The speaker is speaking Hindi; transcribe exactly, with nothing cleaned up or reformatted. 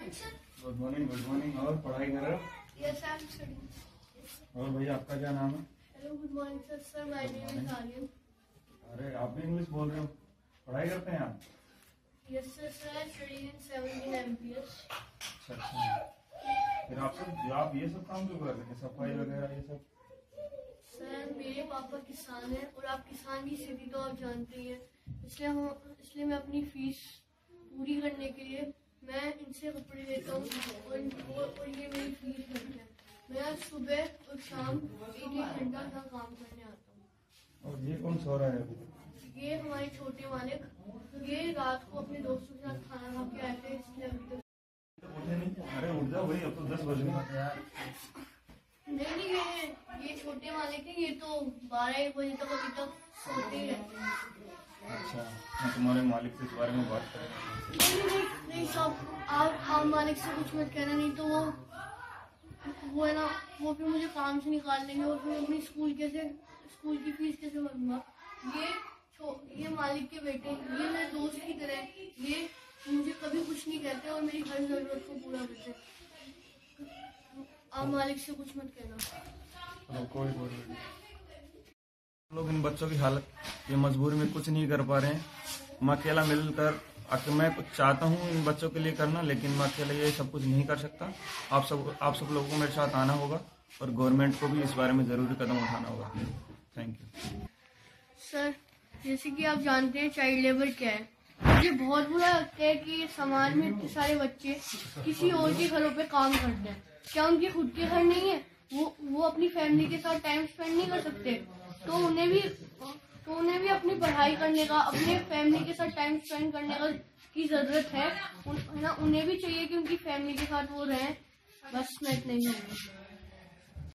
Good morning good morning. और पढ़ाई कर रहे हो? Yes I am studying. और भैया आपका क्या नाम है? Hello good morning sir. Sir my name is Aryan. अरे आप भी इंग्लिश बोल रहे हो? पढ़ाई करते हैं आप? Yes sir. Sir I study in seventeen MPS. अच्छा अच्छा। फिर आप सब आप ये सब काम क्यों कर रहे हैं, सफाई वगैरह ये सब? सर मेरे पापा किसान हैं और आप किसान की स्थिति तो आप जानते ही हैं, इसलिए हम इसलिए मैं अपनी फीस पूरी करने के लिए मैं इनसे कपड़े लेता हूँ और, और ये मेरी फीस भरते हैं। मैं सुबह और शाम एक एक घंटा का काम करने आता हूँ। और ये कौन सो रहा है अभी? ये हमारे छोटे मालिक, ये रात को अपने दोस्तों के साथ खाना खा के आए थे, इसलिए अभी तक उठे नहीं? अरे उठ जाओ भाई, अब तो दस बज गए यार। नहीं नहीं ये ये छोटे मालिक है, ये तो बारह एक बजे तक अभी तक सोते ही रहते हैं। अच्छा, मैं तुम्हारे मालिक से इस बारे में बात कर रहा हूँ। नहीं नहीं नहीं साहब, आप आप मालिक से कुछ मत कहना, नहीं तो वो वो है ना, वो फिर मुझे काम से निकाल देंगे और फिर अपनी स्कूल कैसे स्कूल की फीस कैसे भरूंगा। ये ये मालिक के बेटे, ये मेरे दोस्त की तरह, ये मुझे कभी कुछ नहीं कहते और मेरी हर जरूरत को पूरा करते। आप मालिक से कुछ मत कहना। चलो कोई कोई नहीं। लोग इन बच्चों की हालत, ये मजबूरी में कुछ नहीं कर पा रहे हैं। मैं अकेला मिलकर आखिर मैं कुछ चाहता हूँ इन बच्चों के लिए करना, लेकिन मैं अकेला ये सब कुछ नहीं कर सकता। आप सब आप सब लोगों को मेरे साथ आना होगा और गवर्नमेंट को भी इस बारे में जरूरी कदम उठाना होगा। Thank you sir. जैसे कि आप जानते हैं चाइल्ड लेबर क्या है। मुझे बहुत बुरा लगता है कि समाज में इतने सारे बच्चे किसी और के घरों पे काम करते हैं। क्या उनके खुद के घर नहीं है? वो वो अपनी फैमिली के साथ टाइम स्पेंड नहीं कर सकते? तो उन्हें भी तो उन्हें भी अपनी पढ़ाई करने का, अपने फैमिली के साथ टाइम स्पेंड करने का की जरूरत है। उन, ना उन्हें भी चाहिए कि उनकी फैमिली के साथ वो रहें। बस मैं इतना ही कहूँगा।